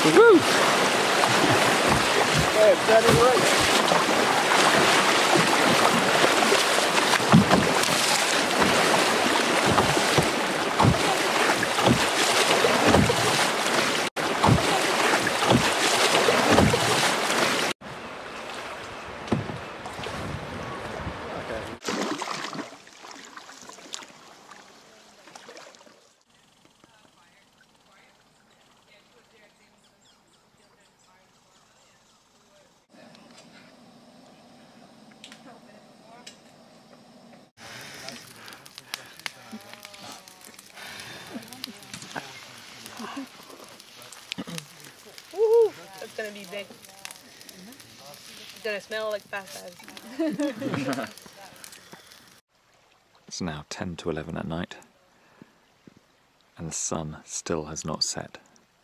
Woo! Yeah, that is right. Woohoo! That's gonna be big. It's gonna smell like fast ads. It's now 10 to 11 at night, and the sun still has not set.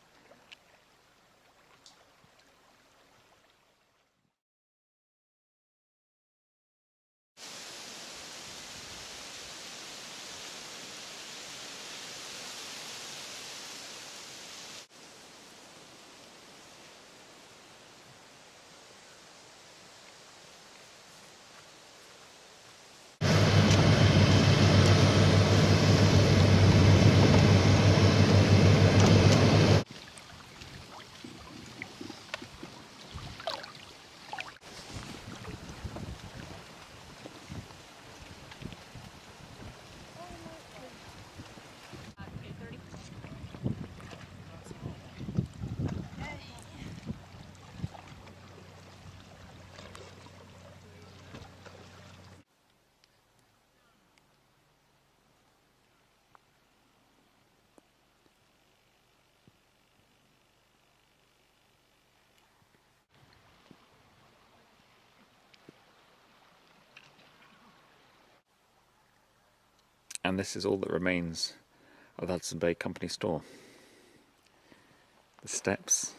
And this is all that remains of the Hudson Bay Company store. The steps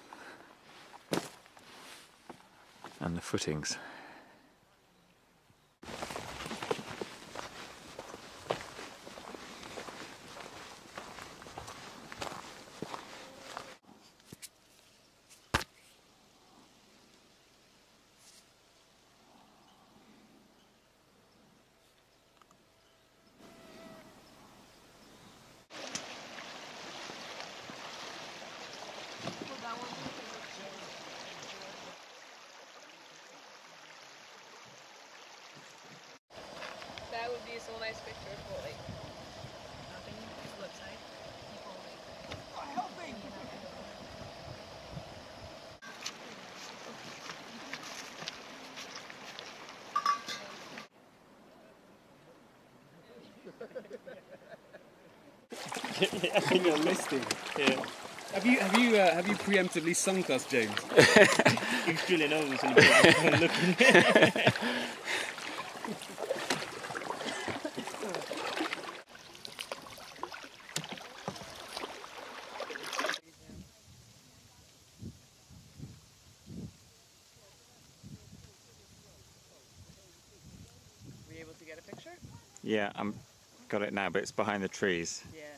and the footings. That would be so nice picture for like nothing website. People like helping. I think you're listing. Yeah. Have you preemptively sunk us, James? He's drilling over so he's looking. Were you able to get a picture? Yeah, got it now, but it's behind the trees. Yeah.